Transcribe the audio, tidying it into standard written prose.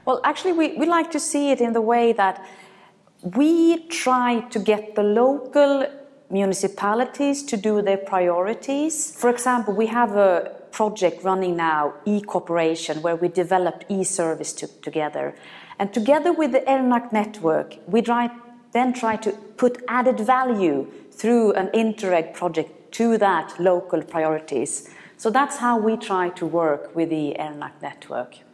Well, actually, we like to see it in the way that we try to get the local municipalities to do their priorities. For example, we have a project running now, e-cooperation, where we develop e-service together. And together with the ERNACT network, we then try to put added value through an Interreg project to that local priorities. So that's how we try to work with the ERNACT network.